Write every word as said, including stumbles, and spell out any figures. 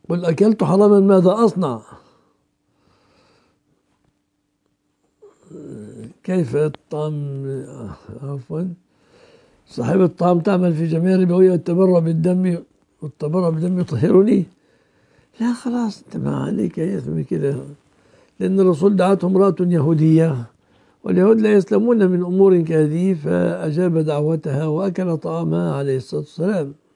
قل أكلت حراما ماذا أصنع؟ كيف الطعام؟ عفوا، صاحب الطعام تعمل في جميع ربوية والتبرع بالدم والتبرع بالدم يطهرني. لا خلاص انت ما عليك يثم كده، لأن الرسول دعته امرأة يهودية واليهود لا يسلمون من أمور كهذه، فأجاب دعوتها وأكل طعامها عليه الصلاة والسلام.